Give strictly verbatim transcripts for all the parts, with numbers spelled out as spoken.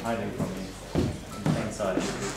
hiding from you. In plain sight.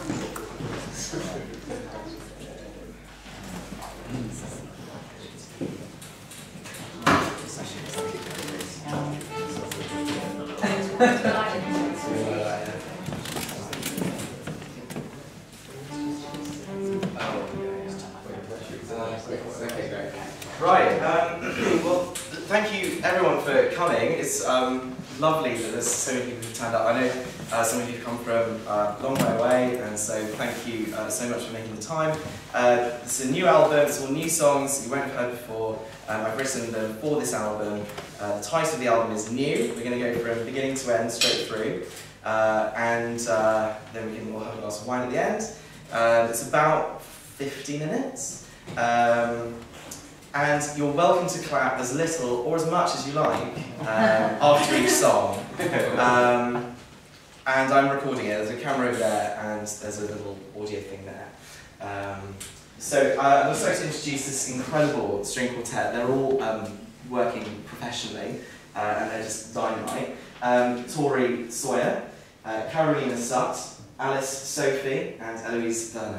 Right, um, well, thank you everyone for coming. It's um, lovely that there's so many people who've turned up. I know uh, some of you have come from uh, a long way away, and so thank you uh, so much for making the time. Uh, it's a new album, it's all new songs you won't have heard before. Um, I've written them for this album. Uh, the title of the album is New. We're going to go from beginning to end, straight through. Uh, and uh, then we can all have a glass of wine at the end. Uh, it's about fifty minutes. Um, And you're welcome to clap as little or as much as you like um, after each song. Um, and I'm recording it. There's a camera over there and there's a little audio thing there. Um, so uh, I'm also to introduce this incredible string quartet. They're all um, working professionally uh, and they're just dynamite. Um, Tori Sawyer, uh, Carolina Sutt, Alice Sophie and Eloise Werner.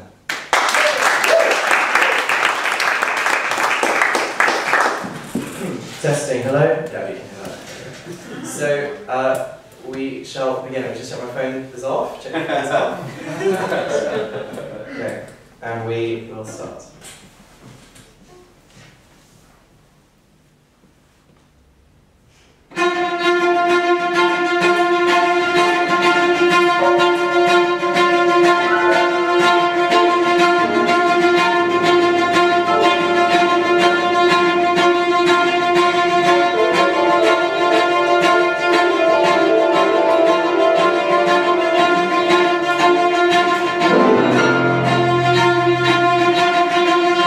Testing, hello? Gabby, hello. So, uh, we shall begin. Let me just check my phone is off. Check my phone is off. Okay, and we will start. Thank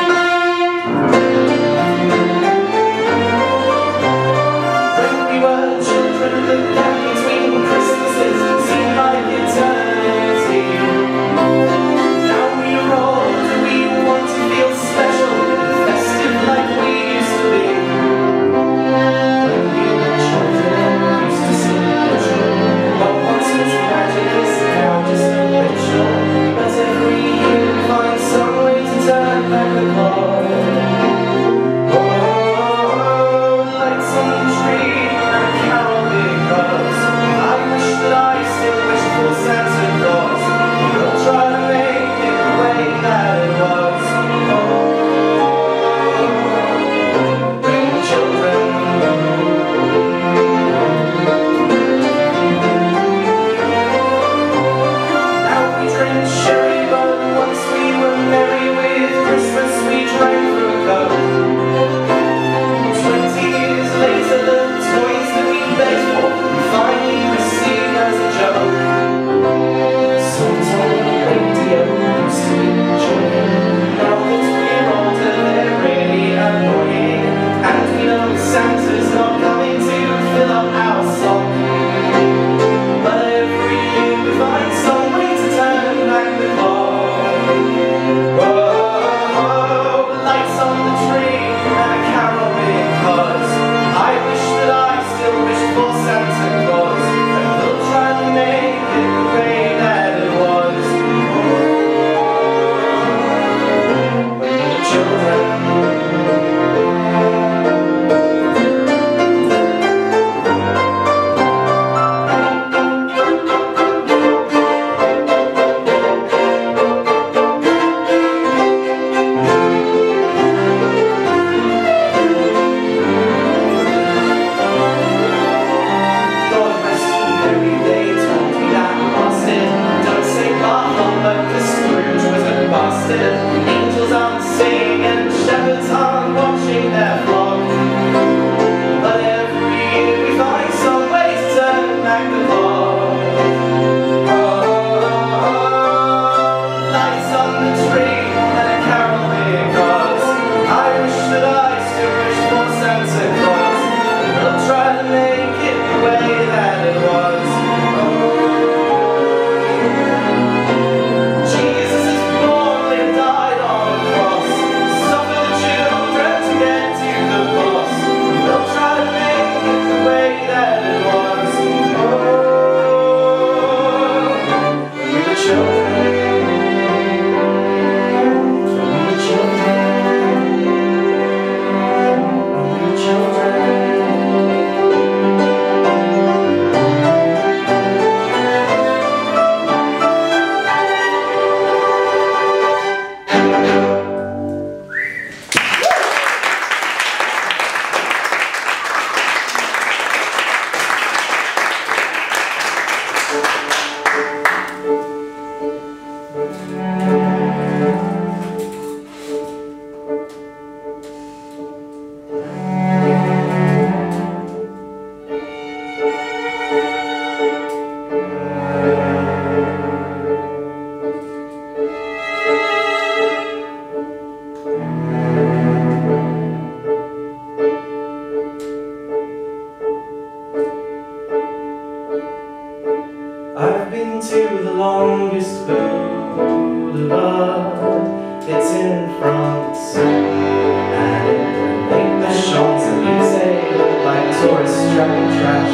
I've been to the longest boulevard, it's in France, and it would make the Champs-Élysées look like tourists dragging trash.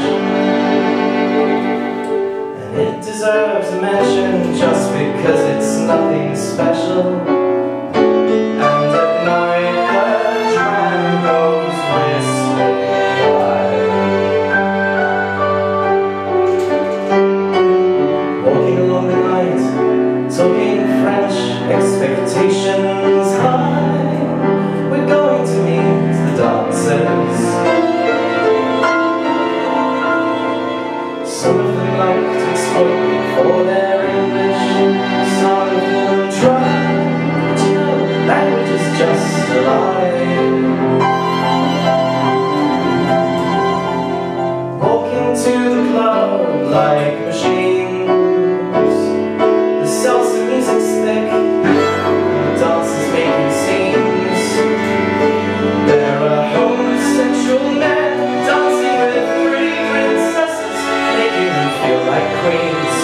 And it deserves a mention just because it's nothing special. And at night the tram goes whistling by. Walking along the night, talking French, expectations high. We're going to meet the dancers. Some of them like to exploit me for their English. Some of them try, but you know, language is just a lie. Walking to the club like machines. Music's thick, dancers making scenes. There are homosexual men dancing with pretty princesses, making them feel like queens.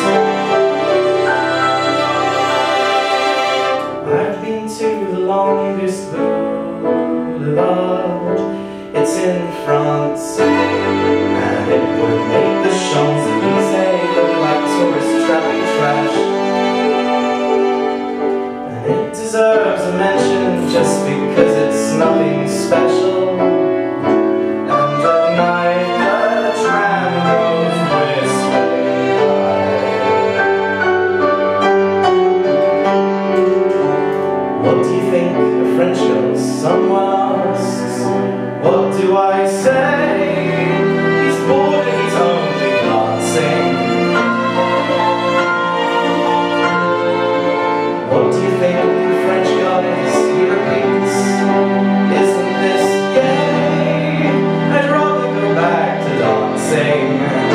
I've been to the longest boulevard, it's in France, and it would make the Champs-Élysées look like tourists trapping trash. It deserves a mention just because it's nothing special. And at night the tram goes whistling by. What do you think of French girls? Someone asks. What do I say? He's bored and he's only glancing. What do you think of French guys? He repeats, isn't this gay? I'd rather go back to dancing.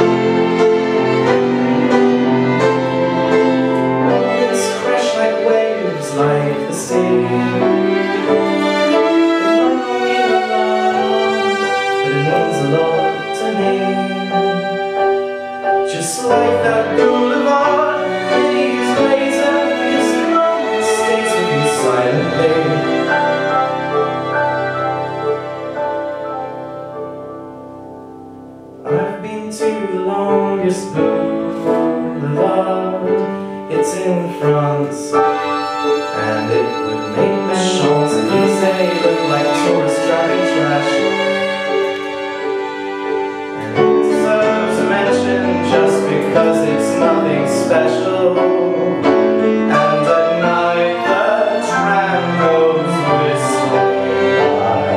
It's crash like waves, like the sea. It might not mean a lot, but it means a lot to me. Just like that boulevard, these lasers. Silently. I've been to the longest boulevard, it's in France, and it would make the Champs-Élysées look like tourists driving trash. And it deserves a mention just because it's nothing special. And at night goes whistling by.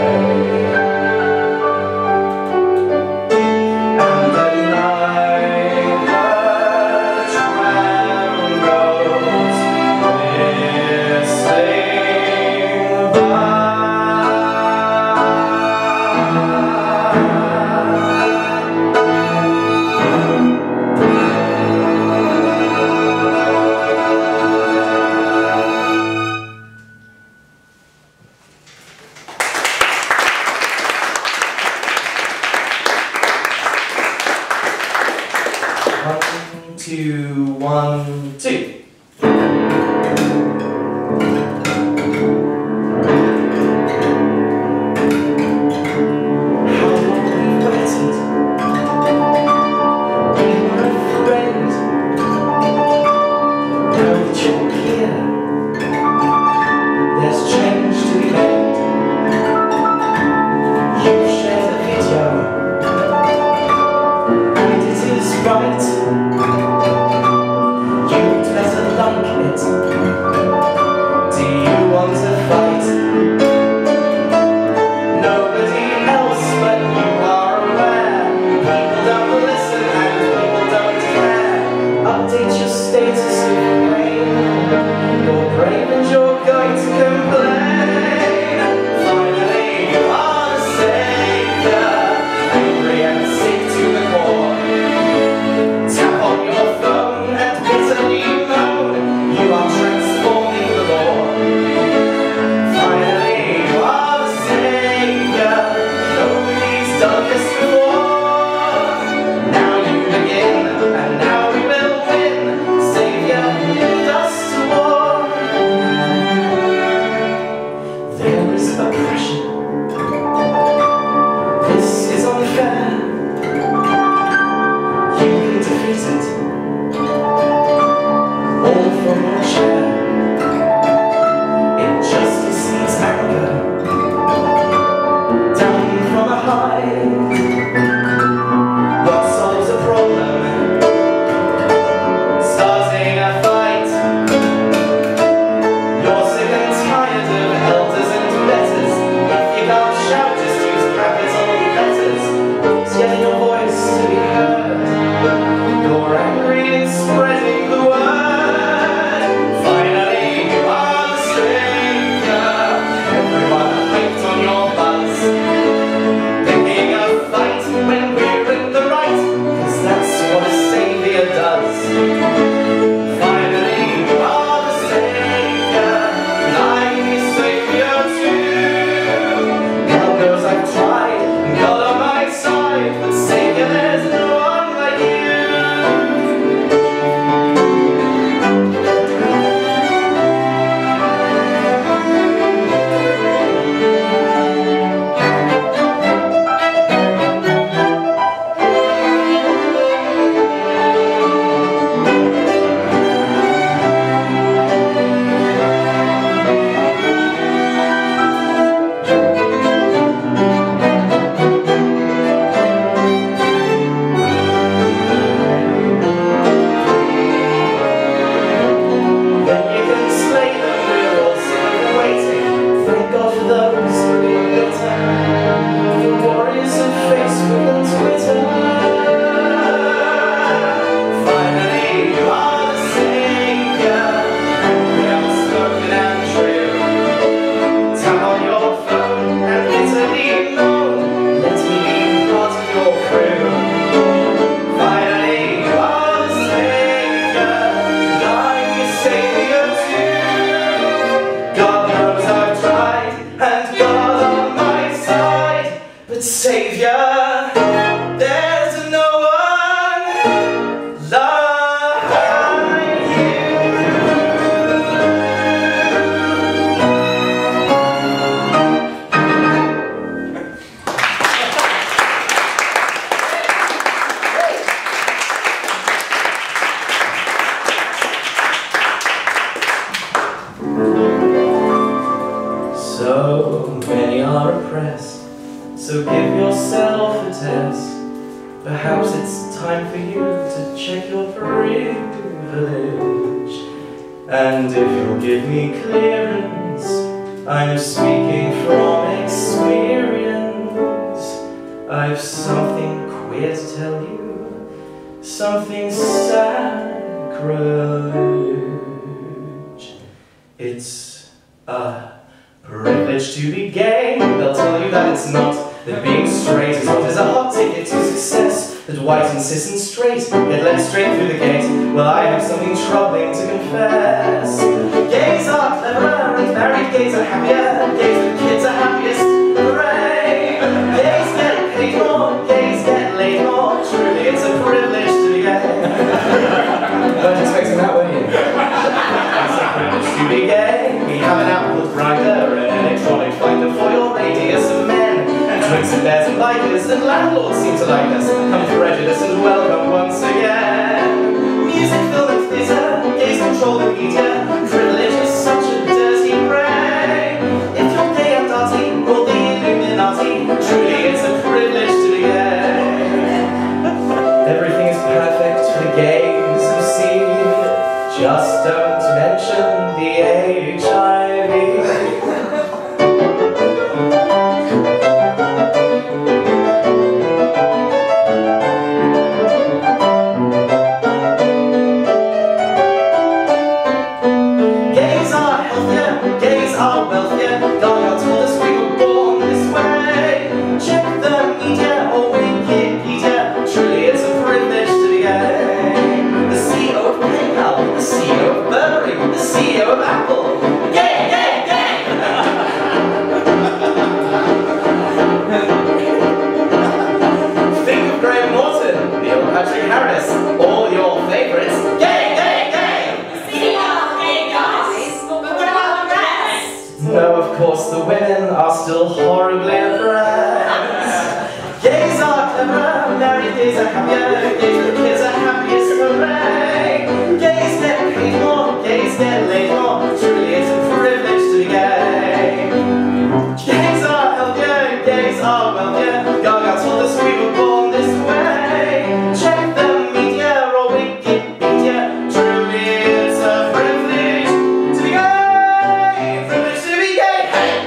And at night the tram goes whistling by. One, two, one, two. status of pain. You're brave and you're going to complain. Finally, you are the savior, angry and sick to the core. Tap on your phone and bitterly moan. You are transforming the law. Finally, you are the savior. Nobody's done this before. Now you begin, and now we will win. Savior, lead us to war. There is oppression. This is unfair. You can defeat it, all from your chair. Injustice needs anger, down from a high. What solves a problem? Starting a fight. You're sick and tired of elders and betters. If you can't shout, just use capital letters. Get your voice to be heard. You're angry and spreading the word. Finally, you are the savior. Everyone hyped on your buzz. Picking a fight when we're in the right, 'cause that's what a savior does. Finally, you are the savior, and I'm your savior too. God knows I've tried, and God on my side, but savior, there's no one like you. Then you can slay them, we're all sick of waiting. Thank God for those who are bitter, the warriors of Facebook and Twitter. Finally, you are the savior, angry, outspoken and true. Tap on your phone and bitterly moan. Let me be part of your crew. Finally, you are the savior, and I'm your savior too. God knows I've tried, and God on my side, but savior, there's no one like you. So many are oppressed, so give yourself a test. Perhaps it's time for you to check your privilege. And if you'll give me clearance, I'm speaking from experience. I've something queer to tell you, something sacrilege. It's a privilege to be gay. They'll tell you that it's not, that being straight is what is a hot ticket to success, that white and cis and straight get let straight through the gate. Well, I have something troubling to confess. Gays are cleverer and married gays are happier, gays with kids are happiest. Hooray! Gays get paid more, gays get laid more. Truly, it's a privilege to be gay. Weren't expecting that, were you? It's a privilege to be gay. We have an output grinder, an electronic finder for your radius of men, and twins and bears and bikers, and landlords seem to like us. Come prejudice and welcome once again. Music, film and theatre, gays control the media. Privilege is such a dirty prey. If you're gay and dirty, or the Illuminati, truly it's a privilege to be gay. Everything is perfect for the gays who see. Just don't mention the H I V. healthier, gays the kids are happiest, hooray! Gays get paid more, gays get laid more, truly it's a privilege to be gay. Gays are healthier, gays are wealthier, Gaga told us we were born this way. Check the media or Wikipedia, truly it's a privilege to be gay, privilege to be gay, hey!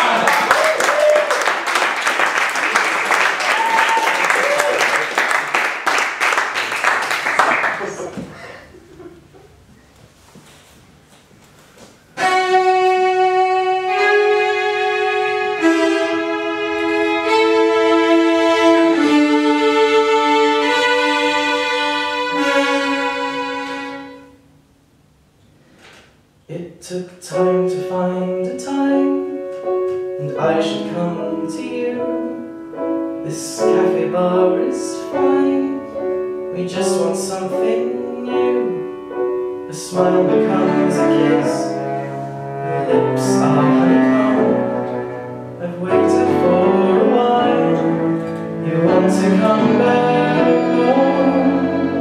It took time to find a time, and I should come to you. This cafe bar is fine, we just want something new. A smile becomes a kiss, your lips are honeycomb. I've waited for a while, you want to come back home.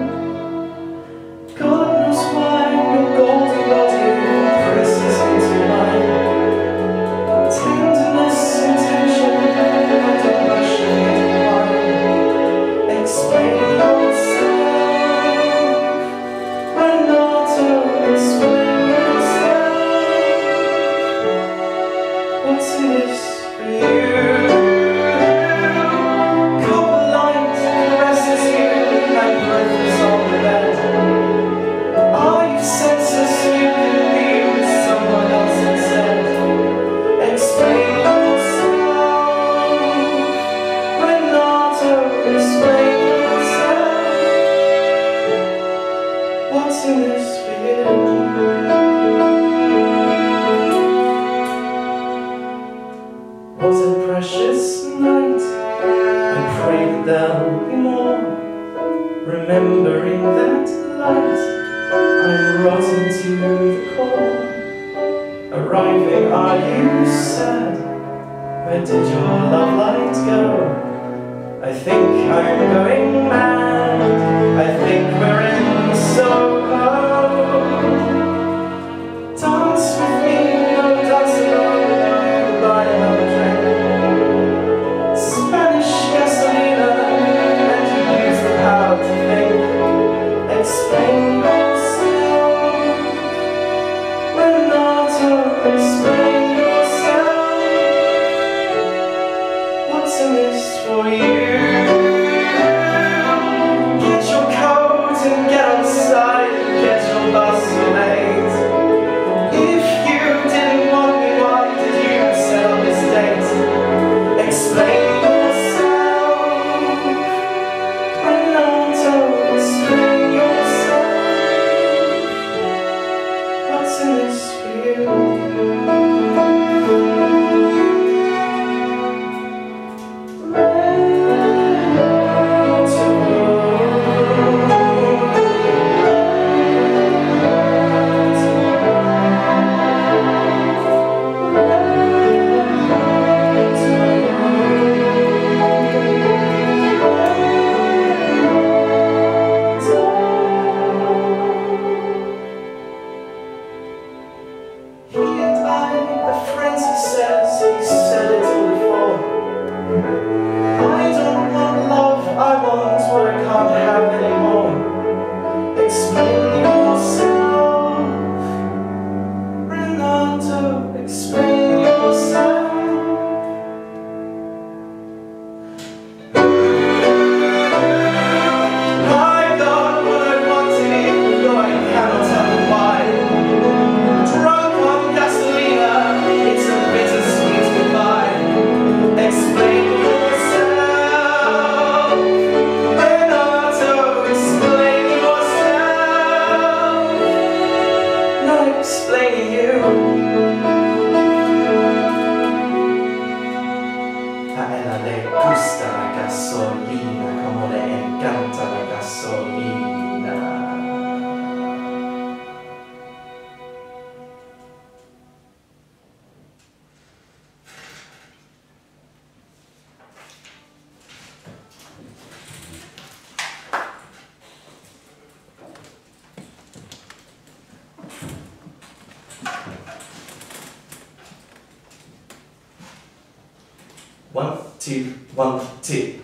God knows why your golden body presses into mine. Tenderness, intention, and a rushing into wine. Explain yourself, Renato, explain yourself. What's in this for you? Copper light caresses you, and breath is on the bed. Are you senseless? You can be with someone else instead. Explain yourself, Renato, explain yourself. What's in this for you? What a precious night, I pray that there'll be more. Remembering that light, I'm rotten to the core. Arriving, are you sad? Where did your love light go? I think I'm going mad, I think we're in Soho. Dance with me, no dance alone, no, buy another drink. Spanish gasolina, and you use the power to think. Explain yourself, Renato, explain yourself. What's in this for you? Get your coat and get outside and get your bus late. If you didn't want me, why did you sell this date? Explain yourself, Renato, explain yourself. What's in this for you? two, one, two.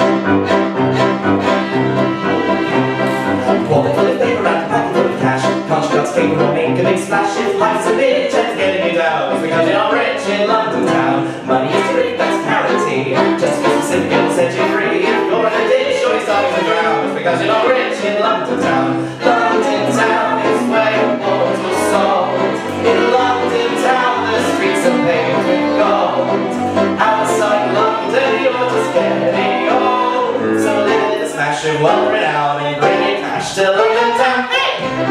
Wallet full of paper and a pocket full of cash. Can't you cut paper or make a big splash? If life's a bitch and it's getting you down, it's because you're not rich in London town. Money is free, that's charity. Just be specific, it'll set you free. If you're in a ditch or you're starting to drown, it's because you're not rich in London town. London town is where your bones were sold. In London town, the streets are paved with gold. Outside London, you're just getting old. So let us smash it, wander it out, and bring it cash to London town. Hey!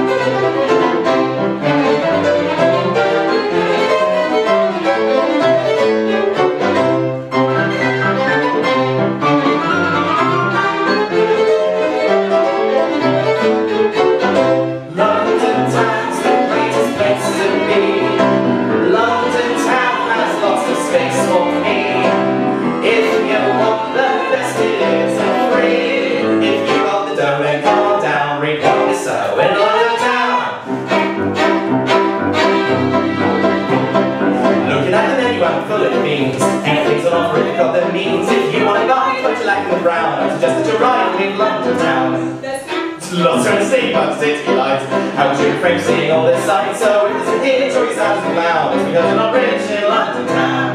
Anything's on offer if you've got the means. If you want to buy what you like in the brown, I suggest that you ride and leave London town. Lots are in the city, but city lights. How would you refrain seeing all this sights? So if there's a hitch or he sounds a clown, it's because you're not rich in London town.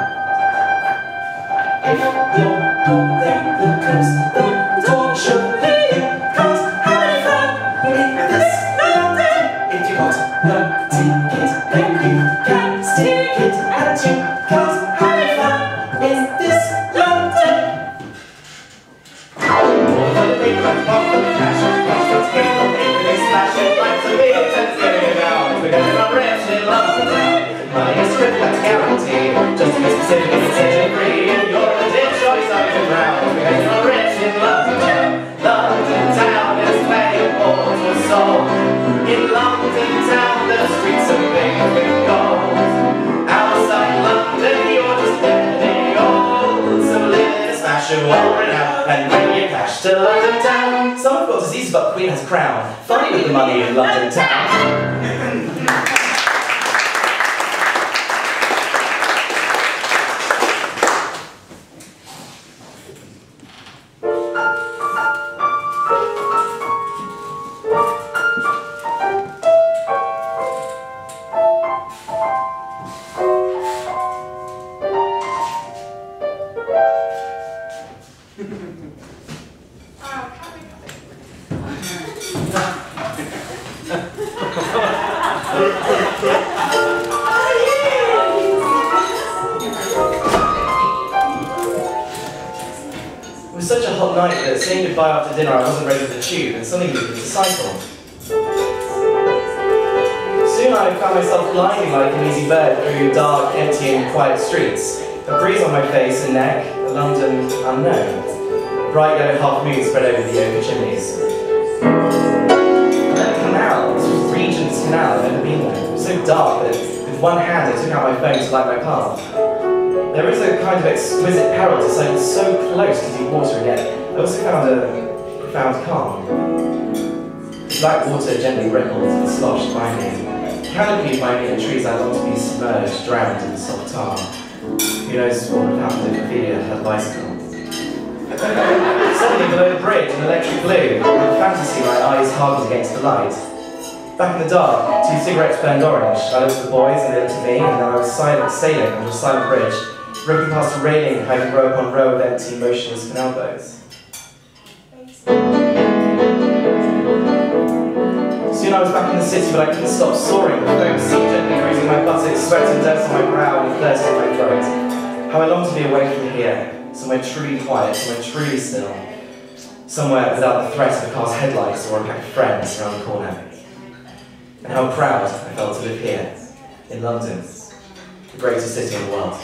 If you're born there, the coast, the door should be cause having fun in this London. If you want no ticket, then you can stick it at you. Cause having fun in this London. All the big run, pop for the cash, cross the screen, the big splash, it likes a big tense getting it down. It's because you're not rich in London town. Money is strict, that's guaranteed. Just to be specific, it's essentially free. If you're in a ditch or you're starting to drown, it's because you're not rich in London town. London town is where your bones were sold. In London town, the streets are paved with gold. Outside London, you're just getting old. So let us smash and wander it out and bring your cash to London town. Someone got disease, but the Queen has a crown. Funny with the money in London town. It was such a hot night that saying goodbye after dinner I wasn't ready for the tube and suddenly we could cycle. Soon I found myself gliding like an easy bird through dark, empty and quiet streets. A breeze on my face and neck, a London unknown. Bright yellow half moon spread over the open chimneys. And then a canal, this was Regent's Canal, I'd never been there. It was so dark that with one hand I took out my phone to light my path. There is a kind of exquisite peril to something so close to deep water, and yet I also found a profound calm. The black water gently rippled and sloshed by me. Canopied by me in the trees, I longed to be submerged, drowned in the soft tar. Who knows what would happen if Ophelia had a bicycle? Suddenly, below the bridge, an electric blue, in fantasy, my eyes hardened against the light. Back in the dark, two cigarettes burned orange. I looked at the boys and they looked at me, and then I was silent, sailing on a silent bridge, ripping past a railing, hiding row upon row of empty, motionless canal boats. Soon I was back in the city, but I couldn't stop soaring. The foam sea gently bruising my buttocks, sweat and dirt on my brow, and thirst in my throat. How I longed to be away from here, somewhere truly quiet, somewhere truly still. Somewhere without the threat of a car's headlights or a pack of friends around the corner. And how proud I felt to live here, in London, the greatest city in the world.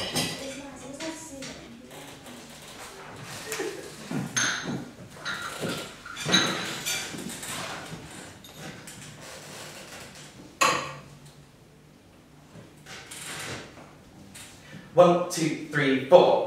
One, two, three, four.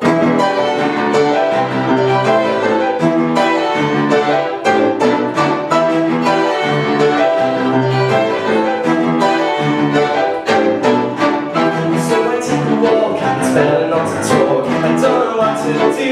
To do.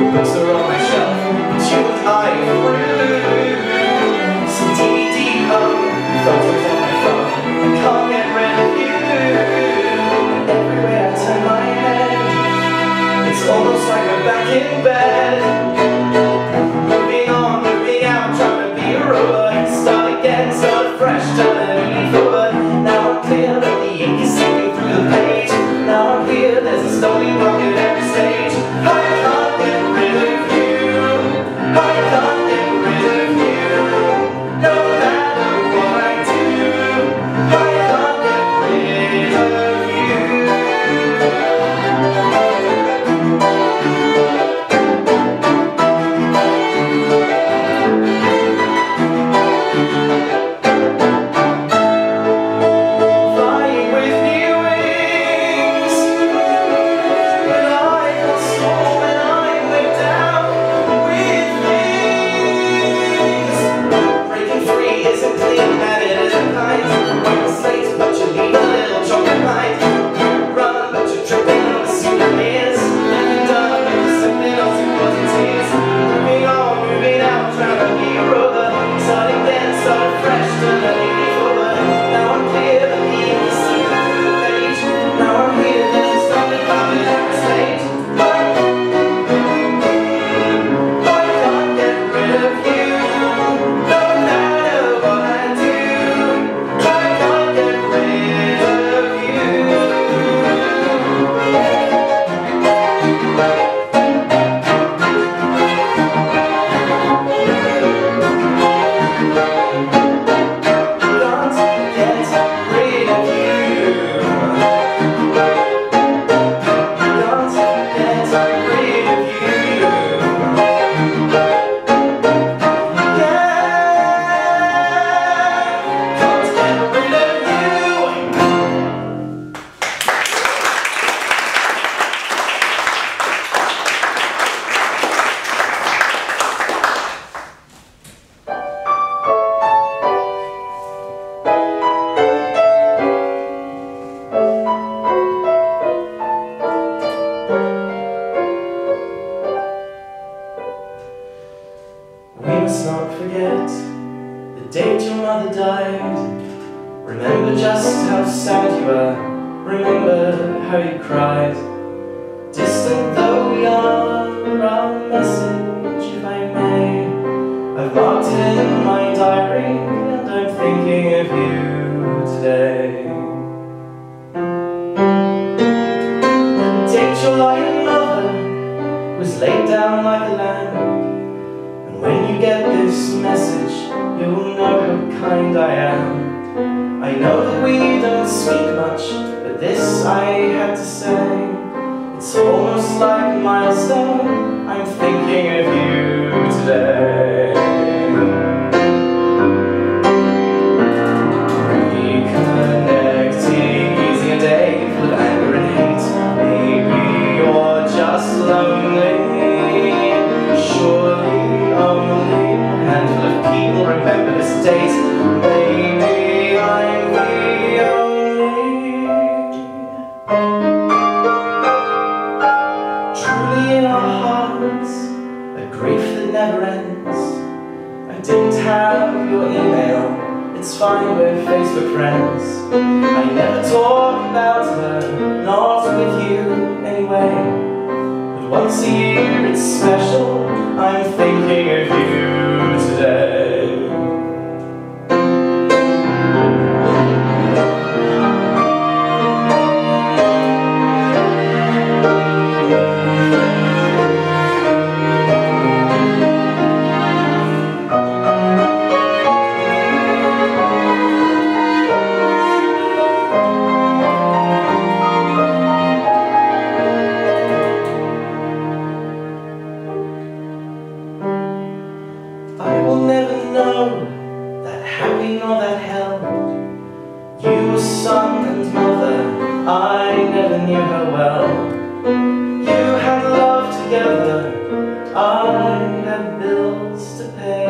books are on my shelf, but you and I through some D V D home, photos on my phone, I can't get rid of you. And everywhere I turn my head, it's almost like we're back in bed. Moving on, moving out, trying to be a robot. Start again, start fresh, turn a leaf over. Now I'm clear that the ink is seeping through the page. Now I'm here, there's a stony rock at every stage. I can't get rid of you. I can't get rid of you. No matter what I do, I can't get rid of you. Flying with new wings, but I will soar when I went down with wings. Breaking free isn't clean and it isn't kind. White slate, but you leave a little chalk behind. You run, but you're tripping over souvenirs. Looking done, but you're something else it wasn't tears. Moving on, moving out, trying to be a robot. Starting again, start fresh, turn a leaf over. Now I'm clear that the ink is seeping through the page. Now I'm here, there's a stony rock at every stage. I, I can't get rid of you. No matter what I do, I can't get rid of you. Can't get rid of you. Can't get rid of you. Yeah, can't get rid of you. We must not forget the date your mother died. Remember just how sad you were. Remember how you cried. Distant though we are, our message, if I may, I've marked it in my diary, and I'm thinking of you today. The date your lying mother was laid down like a lamb. And when you get this message, you'll know how kind I am. I know that we don't speak much, but this I had to say. It's almost like a milestone, I'm thinking of you today. Reconnecting, easy a day full of anger and hate. Maybe you're just lonely. Surely only a handful of people remember this date. Maybe I'm the only. Truly in our hearts, a grief that never ends. I didn't have your email, it's fine, we're Facebook friends. I never talk about her, not with you anyway. But once a year it's special, I'm thinking of you today. I will never know that happy nor that hell. You were son and mother, I never knew her well. You had love together, I had bills to pay.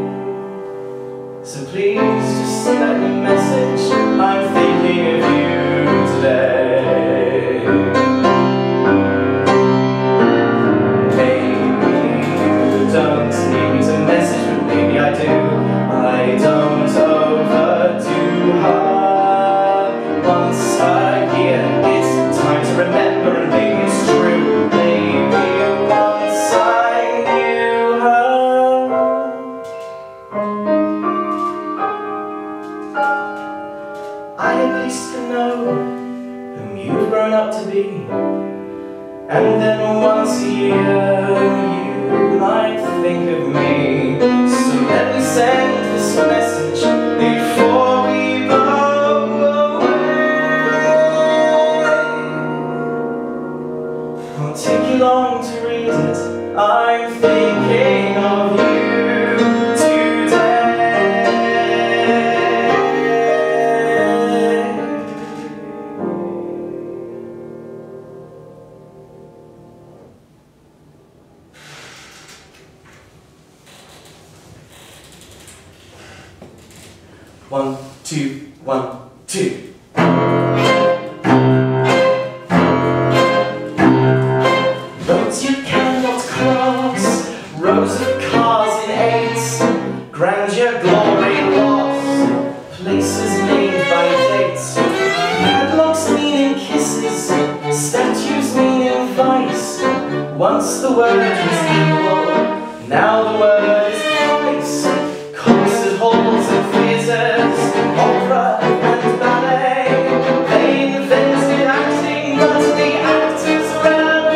So please just send me a message, I'm thinking of you today. Maybe And then once a year you might think of me. So let me send this message before we go away. Won't take you long to read it. I'm thinking of you today. One, two, one, two. Roads you cannot cross, rows of cars in eights, grandeur, glory, loss, places named by dates, padlocks meaning kisses, statues meaning vice. Once the word was equal, now the word is price. Concert halls and theatres, opera and ballet, they invented acting, but the actors ran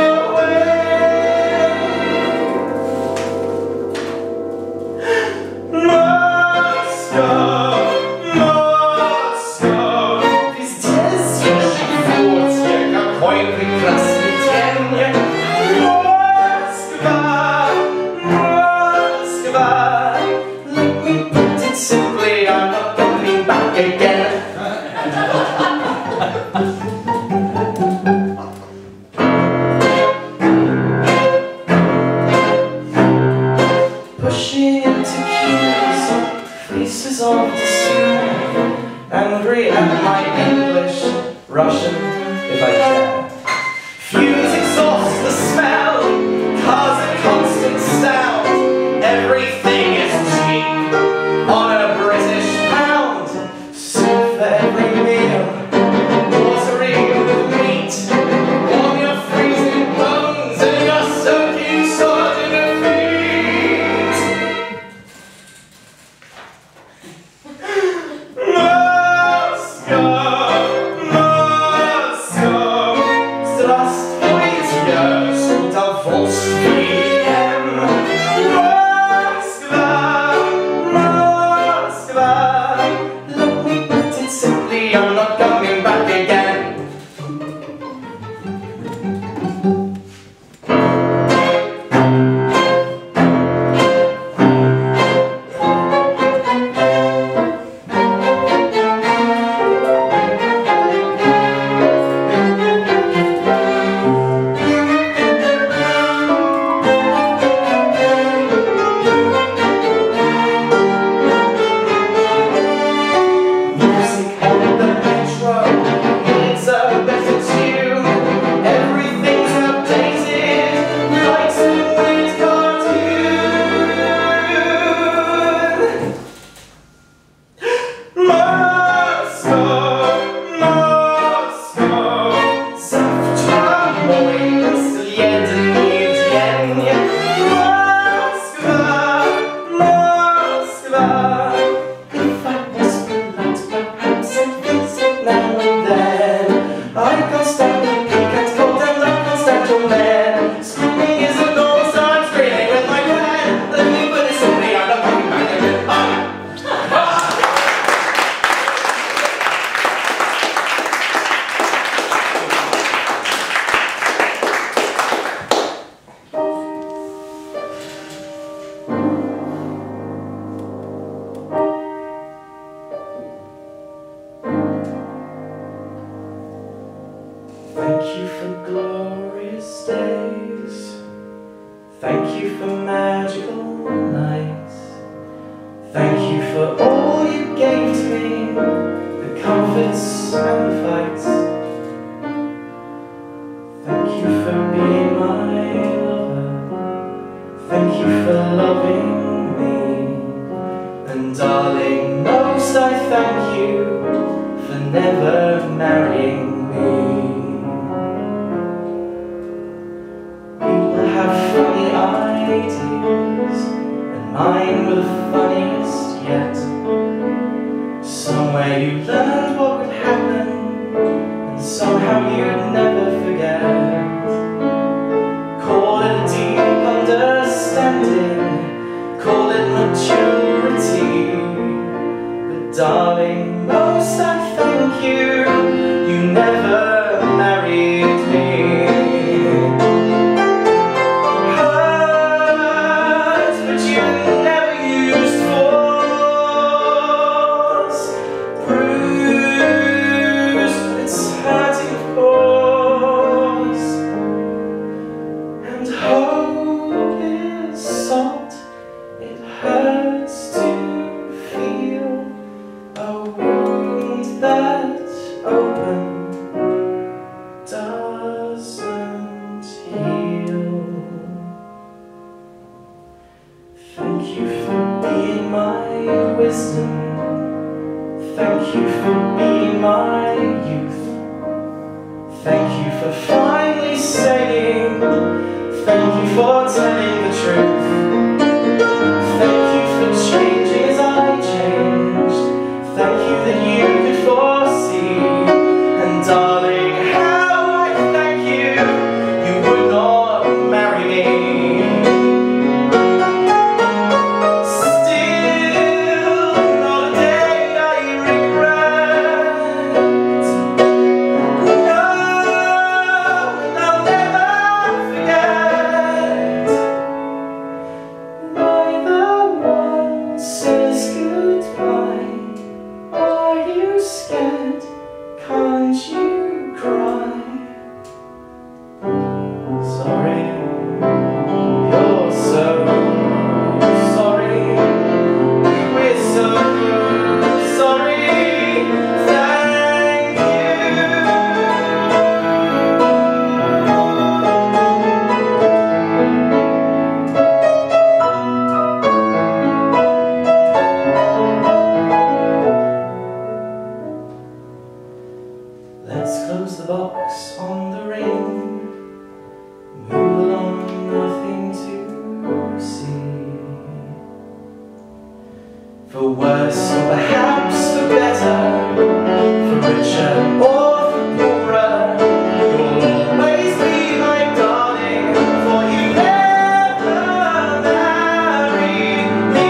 away. Moscow, Moscow, везде живут, какой прекрасный день. Москва, Москва. Let me put it simply, I'm not coming back again. Pushing into queues, faces of despair, angry at my English, Russian, if I can. Fumes exhaust the smell, cars a constant sound, everything is cheap on a British pound. Soup for every meal, watery with meat, warm your freezing bones and your soaking sword in your feet. Moscow, Moscow, здравствуйте, с удовольствием. Москва, Moskva. Let me put it simply, I'm not coming back again. Thank you for glorious days. Thank you for magical nights. Thank you for all you gave to me, the comforts and the fights. Thank you for being my lover. Thank you for loving me. And darling, most I thank you for never marrying me. Have funny ideas, and mine were the funniest yet. Somewhere you learned what would happen, and somehow you'd never forget. Thank you for being my wisdom. Thank you for being my youth. Thank you for finally saying, thank you for telling the truth. Thank you for changing as I changed. Thank you that you could foresee. And darling, how I thank you, you would not marry me. Let's close the box on the ring. Move along, nothing to see. For worse or perhaps for better, for richer or for poorer, you'll always be my darling, for you never married me.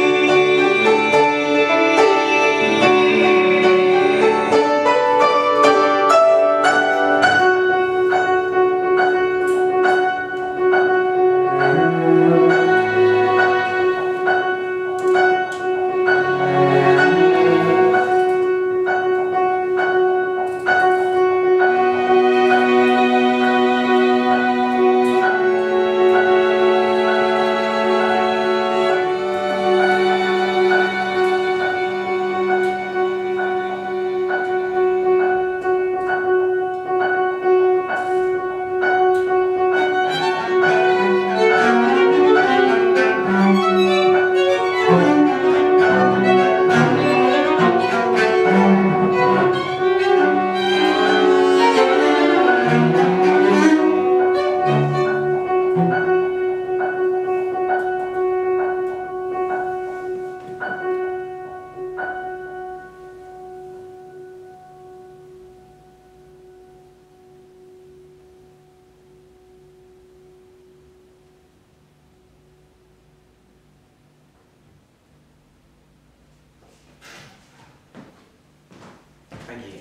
Thank you.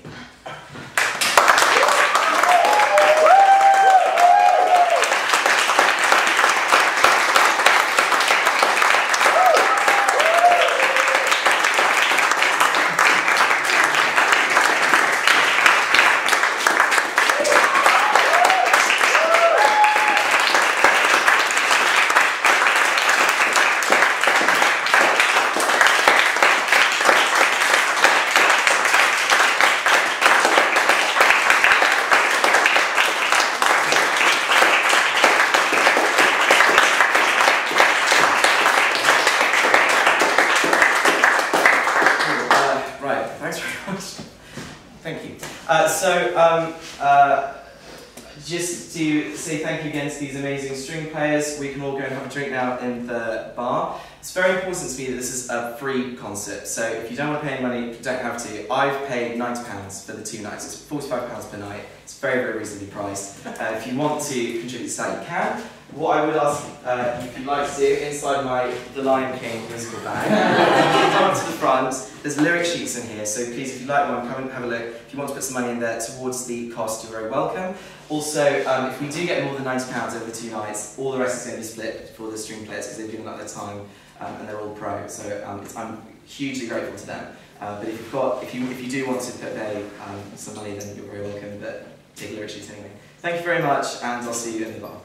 Thank you. Uh, so, um, uh, just to say thank you again to these amazing string players. We can all go and have a drink now in the bar. It's very important to me that this is a free concert, so if you don't want to pay any money, you don't have to. I've paid ninety pounds for the two nights. It's forty-five pounds per night. It's very, very reasonably priced. Uh, if you want to contribute to that, you can. What I would ask uh, if you'd like to do, inside my The Lion King musical bag, come to the front. There's lyric sheets in here, so please, if you'd like one, come and have a look. If you want to put some money in there towards the cost, you're very welcome. Also, um, if we do get more than ninety pounds over the two nights, all the rest is going to be split for the string players because they've given up their time um, and they're all pro. So um, it's, I'm hugely grateful to them. Uh, but if you've got, if you if you do want to put pay um, some money, then you're very welcome. But take a lyric sheet anyway. Thank you very much, and I'll see you in the bar.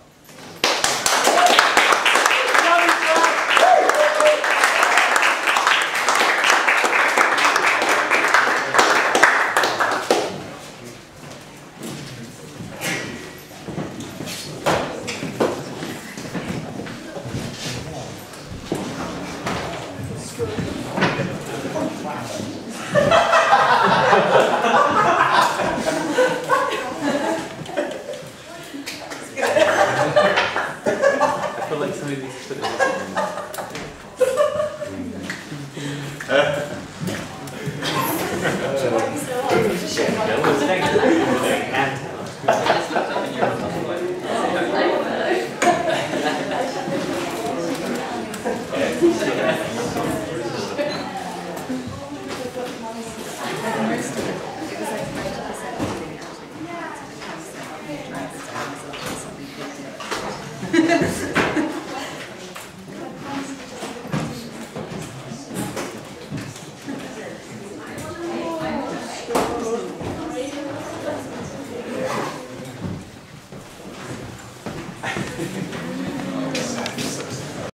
I feel like somebody needs to put it in.